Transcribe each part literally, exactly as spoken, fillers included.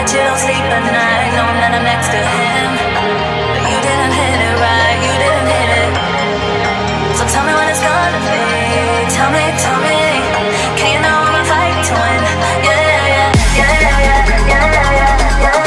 Bet you don't sleep at night knowing that I'm next to him. But you didn't hit it right, you didn't hit it. So tell me when it's gonna be. Tell me, tell me. Can you know I'm a fight to win? Yeah, yeah, yeah, yeah, yeah, yeah, yeah, yeah, yeah.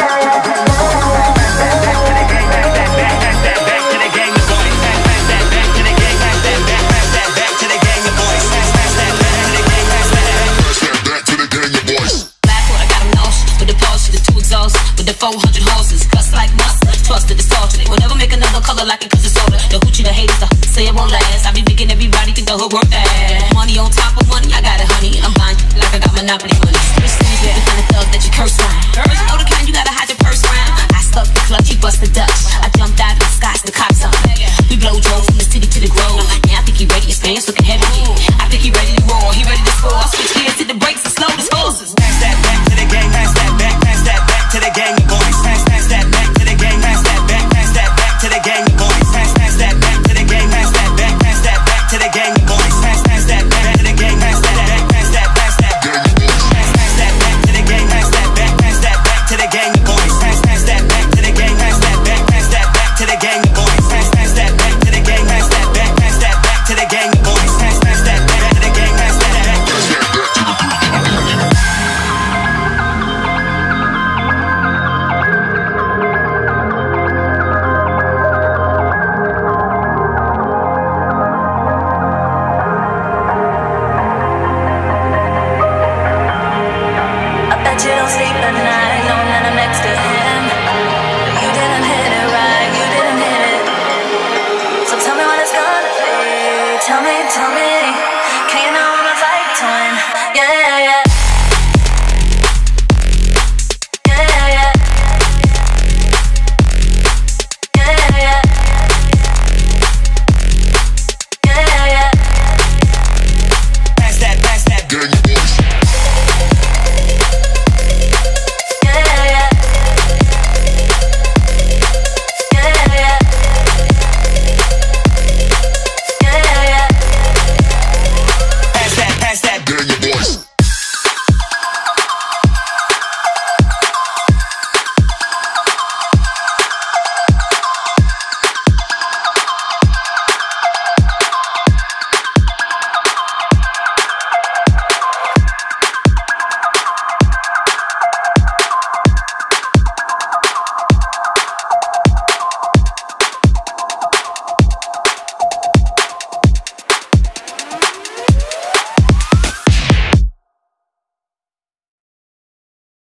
The four hundred horses, cuss like nuts, trusted, it's torture. They will never make another color like it cause it's older. The hoochie, the haters, the say it won't last. I be making everybody think the hood work bad. Money on top of money, I got it, honey. I'm buying like I got Monopoly money. Switch things with the kind of thugs that you curse on.